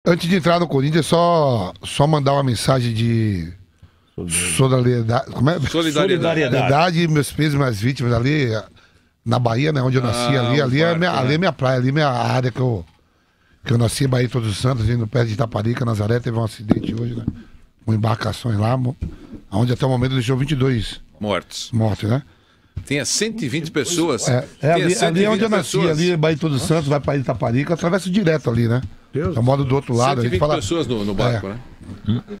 Antes de entrar no Corinthians, só mandar uma mensagem de solidariedade. Como é? Solidariedade, meus pesos, minhas vítimas ali na Bahia, né? Onde eu nasci ali é minha praia, ali é minha área que eu nasci em Bahia Todos os Santos, indo perto de Itaparica, Nazaré. Teve um acidente hoje, né? Com embarcações lá, onde até o momento deixou 22 mortos, né? Tinha 120 pessoas. Ali onde eu nasci, ali Bahia Todos os Santos, vai para Itaparica, atravessa direto ali, né? É o modo do outro lado. 120 a gente fala, pessoas no barco, né?